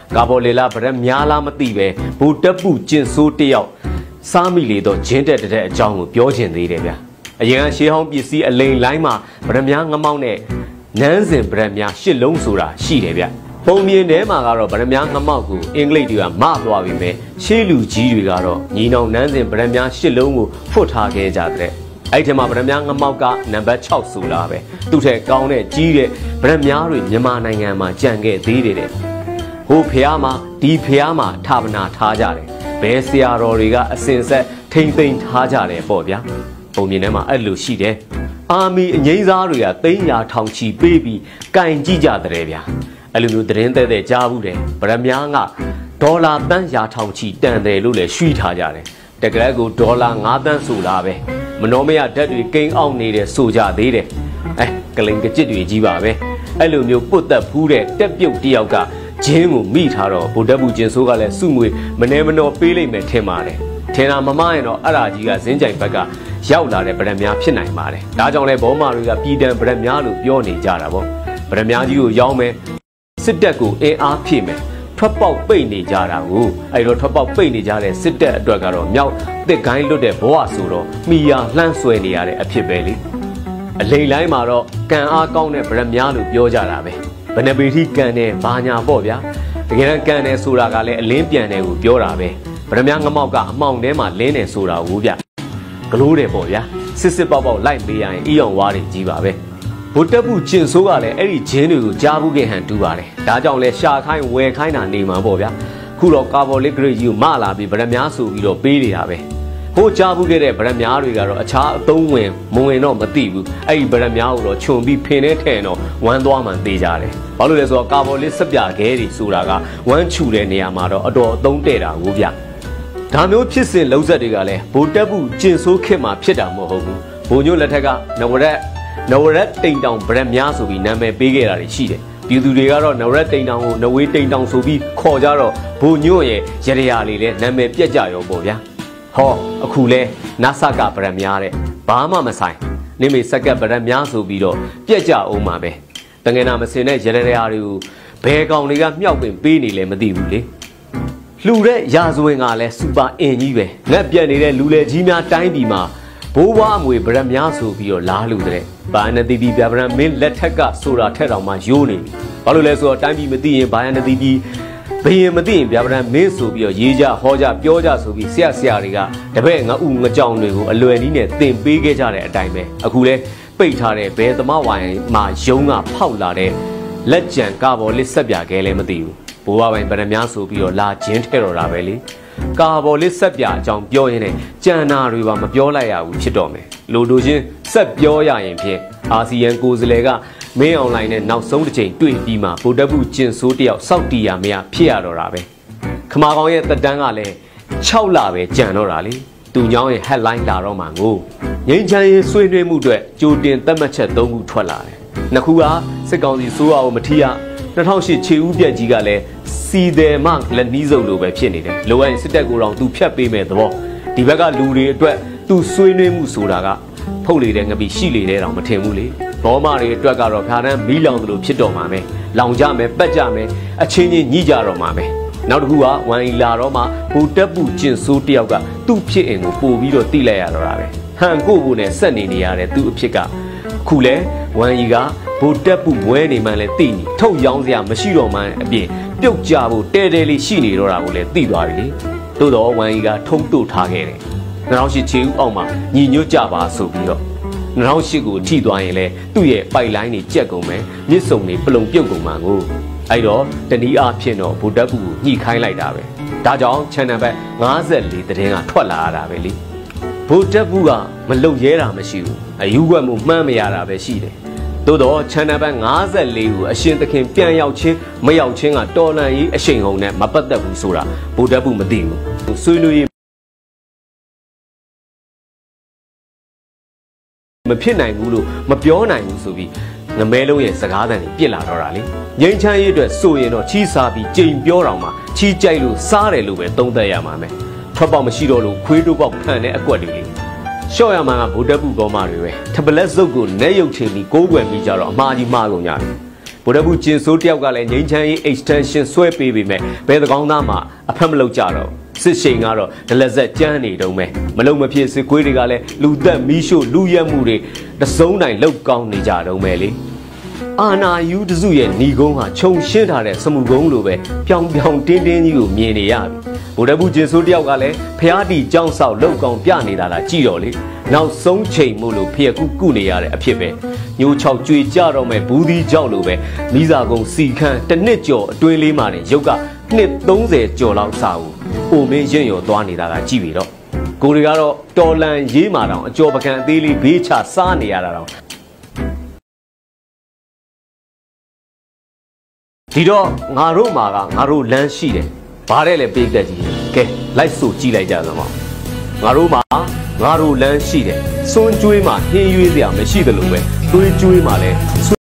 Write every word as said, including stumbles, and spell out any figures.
ကာဘော်လေလာဗရက်များလားမသိပဲဘူတက်ပူကျင်ဆိုးတယောက်စားမိလေတော့ဂျင်းတက်တဲ့အကြောင်းကိုပြောချင်သေးတယ်ဗျအရင်ကရှေးဟောင်းပစ္စည်းအလိန်လိုင်းမှာဗရက်များငမောက်နဲ့နန်းစင်ဗရက်များရှစ်လုံးဆိုတာရှိတယ်ဗျပုံမြင်ထဲမှာကတော့ဗရက်များငမောက်ကိုအင်္ဂလိပ်တွေကမသွားပြီမဲ့ရှေးလူကြီးတွေကတော့ညီနောင်နန်းစင်ဗရက်များရှစ်လုံးကိုဖွတ်ထားခဲ့ကြတဲ့အဲ့ဒီမှာဗရက်များငမောက်ကနံပါတ်၆ဆိုတာပဲသူ့ထက်ကောင်းတဲ့ကြီးတဲ့ဗရက်များတွေမြန်မာနိုင်ငံမှာကြံခဲ့သေးတယ်တဲ့ဟိုဖျားမှာဒီဖျားမှာဌာပနာထားကြတယ်ဘယ်ဆရာတော်တွေကအစင်ဆက်ထိမ့်သိမ့်ထားကြတယ်ပေါ့ဗျာပုံမြင်ထဲမှာအဲ့လိုရှိတယ်အာမီအငိမ့်စားတွေကသိန်းရာထောင်ချီပေးပြီးကင်ကြည့်ကြတဲ့ဗျာအဲ့လိုမျိုးသတင်းတဲ့တဲ့ကြားဘူးတယ်ဗရက်များကဒေါ်လာတန်းရာထောင်ချီတန်တယ်လို့လည်းရှုထားကြတယ်တကယ်ကိုဒေါ်လာငါးသန်းဆိုလားပဲမနှောမရဓာတ်တွေကိန်းအောင်နေတယ်ဆိုကြသေးတယ်အဲကလိန်ကကြစ်တွေကြီးပါပဲအဲ့လိုမျိုးပုတ်သက်ဖူးတဲ့တက်ပြုတ်တယောက်ကဂျင်းကိုမိထားတော့ဗိုလ်တပ်ဘူးကျင်ဆိုးကလည်းစုငွေမနေမနော်ပေးလိုက်မယ်ထင်ပါတယ်ထင်တာမမရင်တော့အဲ့ဒါကြီးကဇင်းကြိုင်ဘက်ကရောက်လာတဲ့ဗရက်များဖြစ်နိုင်ပါတယ်ဒါကြောင့်လဲဘောမာတွေကပြည်တံဗရက်များလို့ပြောနေကြတာပေါ့ဗရက်များကြီးကိုရောင်းမယ်စစ်တပ်ကိုအင်အားဖြည့်မယ်ထွက်ပေါက်ပိတ်နေကြတာကိုအဲ့တော့ထွက်ပေါက်ပိတ်နေကြတဲ့စစ်တပ်အတွက်ကတော့မြောက်တစ်ကိုင်းလွတ်တဲ့ဘဝဆိုတော့မိယာလှမ်းဆွဲနေရတဲ့အဖြစ်ပဲလေအလိန်လိုင်းမှာတော့ကံအားကောင်းတဲ့ဗရက်များလို့ပြောကြတာပဲဘယ်နှပေထိကံတယ်ဘာညာပေါ့ဗျာတကယ်တမ်းကံတယ်ဆိုတာကလည်းအလင်းပြန်တယ်ကိုပြောတာပဲဗရက်များငမောက်ကအမောင်ထဲမှာလင်းတယ်ဆိုတာကိုဗျဂလိုးတယ်ပေါ့ဗျာစစ်စစ်ပေါက်ပေါက်လိုက်ပေးရရင်အီယောင်ဝါးတွေကြီးပါပဲဗိုလ်တပ်ဘူးကျင်ဆိုးကလည်းအဲ့ဒီဂျင်းတွေကိုကြားဘူးခဲ့ဟန်တူပါတယ်ဒါကြောင့်လဲရှာခိုင်းဝယ်ခိုင်းတာနေမှာပေါ့ဗျာခုတော့ကာဘော်လစ်ဂရိတ်ကြီးကိုမလာပြီးဗရက်များဆိုပြီးတော့ပေးနေတာပဲဟိုကြားဘူးခဲ့တဲ့ဗရက်များတွေကတော့အခြားအသုံးဝင်မဝင်တော့မသိဘူးအဲ့ဒီဗရက်များကိုတော့ခြုံပြီးဖင်နေထဲတော့ဝမ်းသွားမှန်သေးကြတယ်ဘာလို့လဲဆိုတော့ကာဘော်လစ်စက်ပြခဲတွေဆိုတာကဝမ်းချူတဲ့နေရာမှာတော့အတော်အသုံးတဲ့တာကိုဗျဒါမျိုးဖြစ်စဉ်လုံးဆက်တွေကလည်းဗိုလ်တပ်ဘူးကျင်ဆိုးခစ်မှာဖြစ်တာမဟုတ်ဘူးဘိုလ်ညို့လက်ထက်ကနဝရက်နဝရက်တိန်တောင်ဗရက်များဆိုပြီးနာမည်ပေးခဲ့တာတွေရှိတယ်ပြည်သူတွေကတော့နဝရက်တိန်တောင်ကိုနဝေးတိန်တောင်ဆိုပြီးခေါ်ကြတော့ဘိုလ်ညို့ရဲ့ရရရာလေးလည်းနာမည်ပြက်ကြရောပေါ့ဗျာဟောအခုလဲနာဆကဗရက်များတဲ့ဘာမှမဆိုင်နေမေစက်ကဗရက်များဆိုပြီးတော့ပြက်ကြအောင်ပါပဲတငယ်နာမစင်တဲ့ရရရာတွေကိုဘယ်ကောင်တွေကမြောက်ပင်ပေးနေလဲမသိဘူးလေလှူတဲ့ရာဇဝင်ကလည်းစူပါအင်ကြီးပဲငက်ပြက်နေတဲ့လူလေကြီးများတိုင်းပြည်မှာဘိုးဘွားအမွေဗရက်များဆိုပြီးတော့လားလူတဲ့ဘာနတိတိပြဗရက်မင်းလက်ထက်ကဆိုတာထက်တောင်မှယိုးနေပြီဘာလို့လဲဆိုတော့တိုင်းပြည်မသိရင်ဘာနတိတိဘယင်မသိရင်ပြဗရက်မင်းဆိုပြီးတော့ရေးကြဟောကြပြောကြဆိုပြီးဆရာဆရာတွေကတပည့်ငါဥငကြောင်တွေကိုအလွယ်နည်းနဲ့သင်ပေးခဲ့ကြတဲ့အတိုင်းပဲအခုလဲပိတ်ထားတဲ့ဘယ်သမဝိုင်မှာယုံကဖောက်လာတဲ့လက်ကြံကာဘော်လစ်ဆက်ပြခဲလဲမသိဘူးဘိုးဘွားပိုင်ဗရက်များဆိုပြီးတော့လာကျင်းထဲတော့တာပဲလေကာဘော်လစ်ဆက်ပြအကြောင်းပြောရင်းနဲ့ကြံနာတွေပါမပြောလိုက်ရဘူးဖြစ်တော့မယ်လိုလိုချင်းဆက်ပြောရရင်ဖြင့်အာဆီယံကိုယ်စားလှယ်ကမင်းအွန်လိုင်းနဲ့နောက်ဆုံးတစ်ချိန်တွေ့ပြီးမှဗိုလ်တပ်ဘူးကျင်ဆိုးတယောက်စောက်တီရမရဖြစ်ရတော့တာပဲခမာကောင်ရဲ့တက်တန်းကလည်း၆လပဲကြံတော့တာလေသူညောင်းရဲ့ headline လာတော့မှငိုငိမ့်ချမ်းရေးဆွေးနွေးမှုအတွက်ကြိုတင်သတ်မှတ်ချက်၃ခုထွက်လာတယ်နှစ်ခုကစစ်ကောင်စီစိုးရအောင်မထီရ၂၀၀၈ခြေဦးပြက်ကြီးကလည်းစီတယ်မလက်နီးစုပ်လိုပဲဖြစ်နေတယ်လိုအပ်ရင်စစ်တပ်ကိုတော့သူဖြတ်ပေးမယ်သဘောဒီဘက်ကလူတွေအတွက်သူဆွေးနွေးမှုဆိုတာကဖုတ်လေတဲ့ငပိရှိလေတဲ့တောင်မထင်ဘူးလေဘောမတွေအတွက်ကတော့ဖြာတန်းမီးလောင်သလိုဖြစ်တော့မှာပဲလောင်ကြမယ်ပတ်ကြမယ်အချင်းချင်းညှိကြတော့မှာပဲနောက်တစ်ခုကဝမ်အီလာတော့မှဗိုလ်တပ်ဘူးကျင်ဆိုးတယောက်ကသူ့ဖြစ်အင်ကိုပို့ပြီးတော့တိလိုက်ရတော့တာပဲဟန်ကိုကိုနဲ့ဆက်နေနေရတဲ့သူ့အဖြစ်ကခုလဲဝမ်အီကဗိုလ်တပ်ဘူးဝဲနေမှလည်းတိနေထုတ်ရောင်းစရာမရှိတော့မှအပြင်ပြုတ်ကြဖို့တဲတဲလေးရှိနေတော့တာကိုလည်းသိသွားပြီလေတိုးတော့ဝမ်အီကထုံးတို့ထားခဲ့တယ်၂၀၀၈ခြေဦးအောက်မှာညီညွတ်ကြပါဆိုပြီးတော့၂၀၀၈ကိုထိသွားရင်လည်းသူ့ရဲ့ပိုက်လိုင်းတွေကြက်ကုန်မယ်မြစ်စုံတွေပလုံပြုတ်ကုန်မှာကိုအဲ့တော့တနည်းအားဖြင့်တော့ဗိုလ်တပ်ဘူးကိုညှိခိုင်းလိုက်တာပဲဒါကြောင့် channel ဘက်၅၄သတင်းကထွက်လာရတာပဲလေဗိုလ်တပ်ဘူးကမလုံရဲတာမရှိဘူးအယူွက်မှုမှန်းမရတာပဲရှိတယ်သို့တော့ channel ဘက်၅၄ကိုအရှင်သခင်ပြန်ရောက်ချင်းမရောက်ချင်းကတော်လန်ရေးအရှိန်ဟုန်နဲ့မပတ်သက်ဘူးဆိုတာဗိုလ်တပ်ဘူးမသိဘူးဆွေးနွေးမဖြစ်နိုင်ဘူးလို့မပြောနိုင်ဘူးဆိုပြီးငမဲလုံးရဲ့စကားသံတွေပြစ်လာတော့တာလေငိမ့်ချမ်းရေးအတွက်ဆိုရင်တော့ချီးစားပြီးကြိမ်ပြောတော်မှာချီးကြိုက်လို့စားတယ်လို့ပဲသုံးသပ်ရမှာမယ်ထွက်ပေါက်မရှိတော့လို့ခွေးတို့ပေါက်ခံတဲ့အကွက်တွေလေရှော့ရမှာကဗိုလ်တပ်ဘူးကောမတွေပဲထပလက်စုပ်ကိုနဲ့ရုပ်ချင်းပြီးကိုးကွယ်ပြီးကြတော့အမှားကြီးမှားကုန်ကြတယ်ဗိုလ်တပ်ဘူးကျင်စိုးတယောက်ကလည်းငိမ့်ချမ်းရေး extension ဆွဲပေးပြီးမဲ့ဘယ်ကောင်သားမှအဖက်မလုပ်ကြတော့စစ်ရှိန်ကတော့ဒလက်ဆက်ကြမ်းနေတုံးပဲမလုံမဖြစ်စစ်ခွေးတွေကလည်းလူသက်မီးရှို့လူရက်မှုတွေတစုံတိုင်းလောက်ကောင်းနေကြတုံးပဲလေအာနာယူတစုရဲ့ညီကုန်းဟာခြုံရှင်းထားတဲ့စမှုကုန်းလိုပဲပြောင်ပြောင်တင်းတင်းကြီးကိုမြင်နေရပြီဗိုလ်တပ်ဘူးကျင်စိုးတယောက်ကလည်းဖျားတီကြောင်းဆောက်လောက်ကောင်းပြနေတာလားကြည့်တော့လေနောက်ဆုံးချိန်မို့လို့ဖျက်ကူးကုနေရတဲ့အဖြစ်ပဲညိုချောက်ကြွေကြတော့မဲ့ဘူးသီးကြောက်လို့ပဲမိစာကုန်းစီခန်းတစ်နှစ်ကျော်အတွင်းလေးမှနေရုပ်ကနှစ်သုံးဆယ်ကျော်လောက်စာဦးအိုမင်းရင်ရောသွားနေတာကကြည့်ပြီတော့ကိုတွေကတော့တော်လန်ရေးမာတောင်အကျော်ပကံအသေးလေးဘေးချစားနေရတာတော့ဒီတော့ငါတို့မှာကငါတို့လမ်းရှိတယ်ဘာတဲ့လဲပေးကက်ကြီးကဲလိုက်ဆိုကြည့်လိုက်ကြစမ်းပါငါတို့မှာငါတို့လမ်းရှိတယ်စွန်းကျွေးမှာဟင်းရွေးစရာမရှိသလိုပဲသွေးကျွေးမှာလည်း